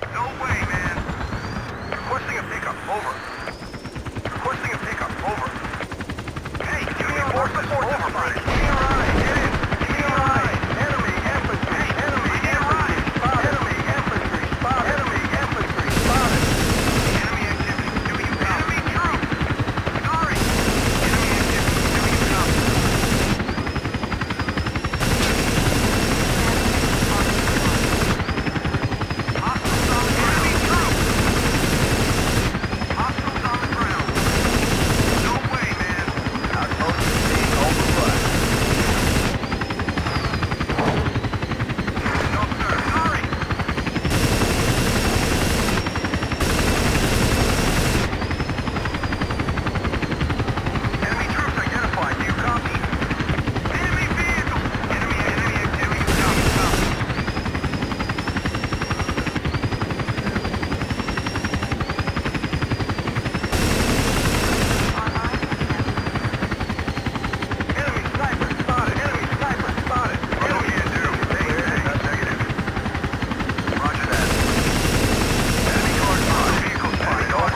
No way, man. Requesting a pickup. Over. Requesting a pickup. Over. Hey, give me reinforcements. Over, buddy. Give me a ride. Get in. Give me a ride. Enemy infantry. Enemy infantry. Spotted. Enemy infantry. Spotted. Enemy infantry. Spotted. Enemy activity. Do you copy? Enemy troops. Sorry. Enemy activity. Do you copy? Hostiles on the ground. Enemy troops. Hostiles on the ground. No way, man. Outpost is being overrun. No, sir. Sorry. Enemy troops identified. Do you copy? Enemy vehicle. Enemy activity. Copy. Enemy sniper spotted. Enemy sniper spotted. Oh, yeah, dude. Hey, negative. Roger that. Enemy car spotted. Vehicle spotted. Over.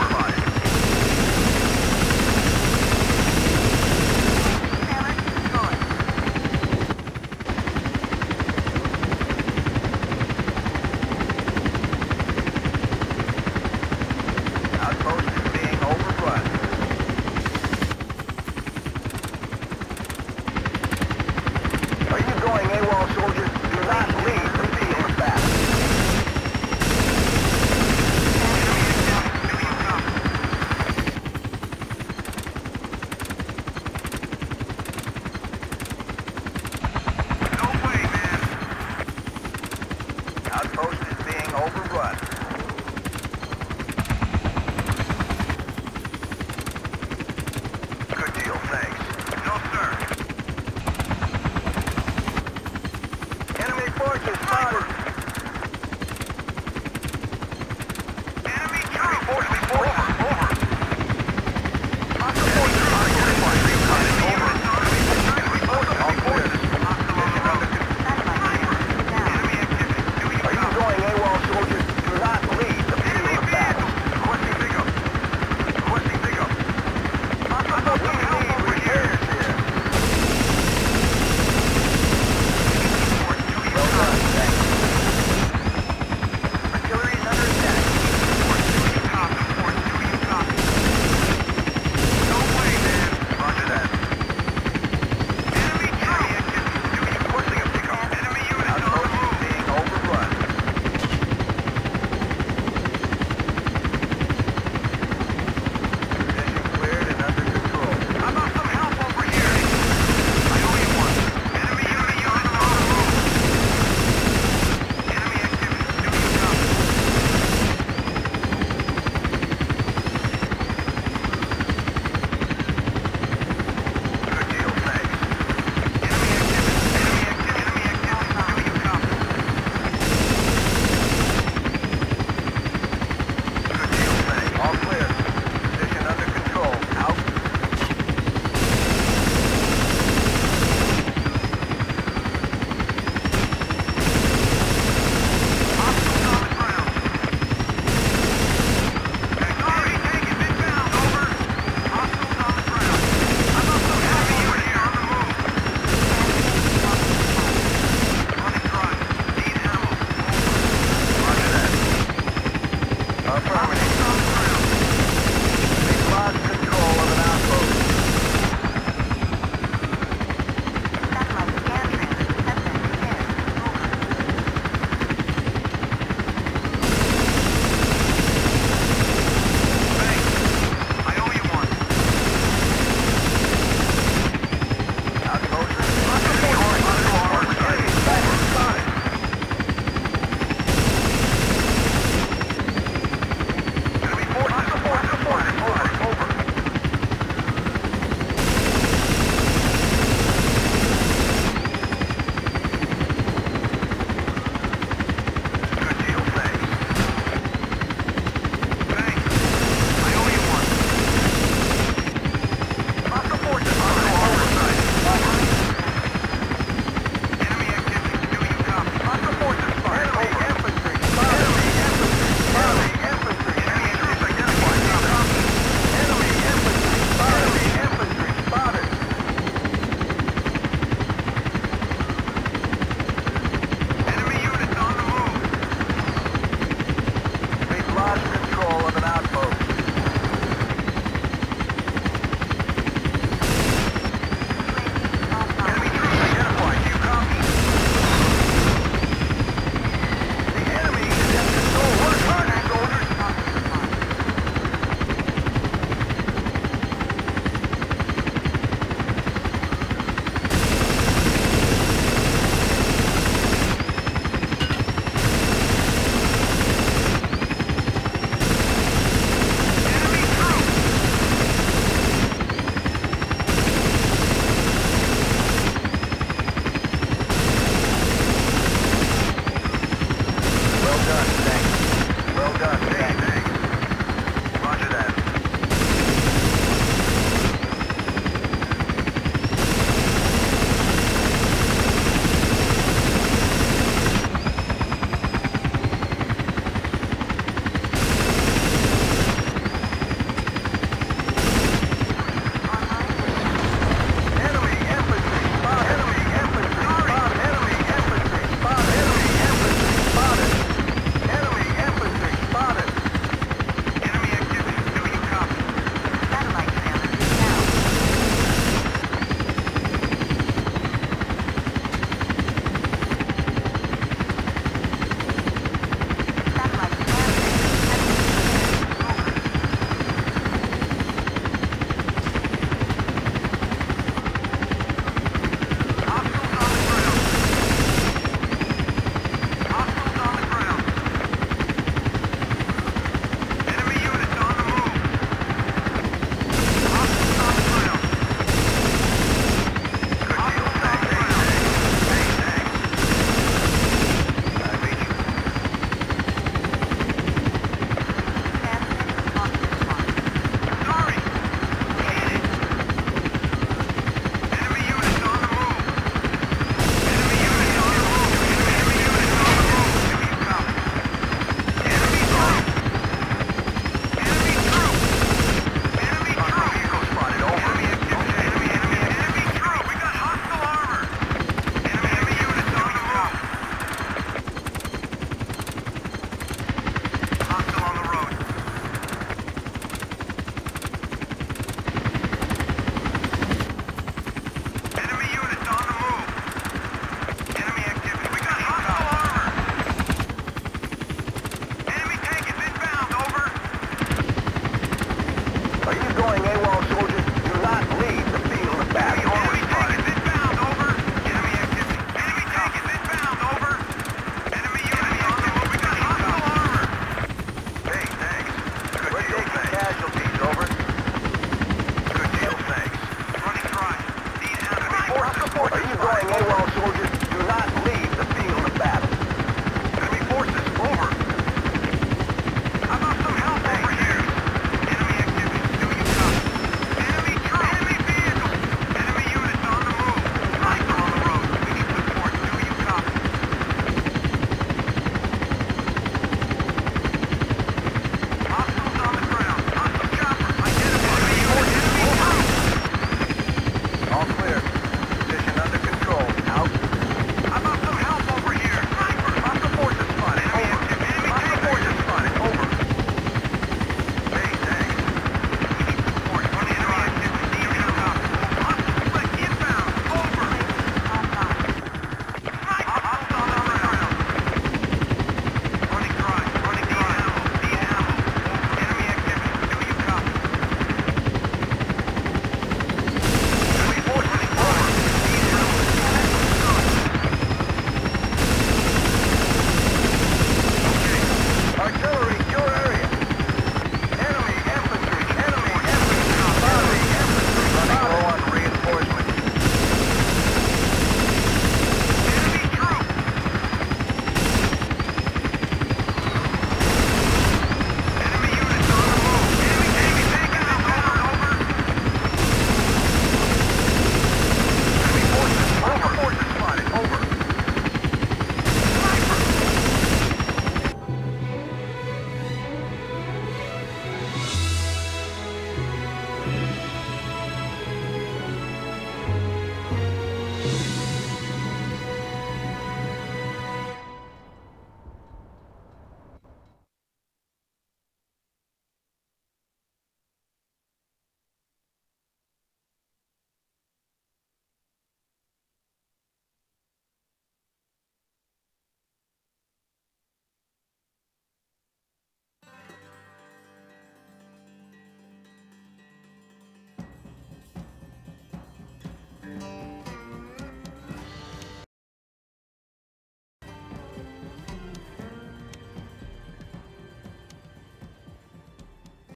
Outpost is being overrun. Are you going AWOL, soldier? Do not leave. Repeat back. No way, man. Outpost is being overrun. Good deal, thanks. No, sir. Enemy forces spotted. Enemy troops. Forces over. Hostile forces identified. Over. Enemy forces. All forces. Enemy activity. Are you going AWOL, soldier? Do not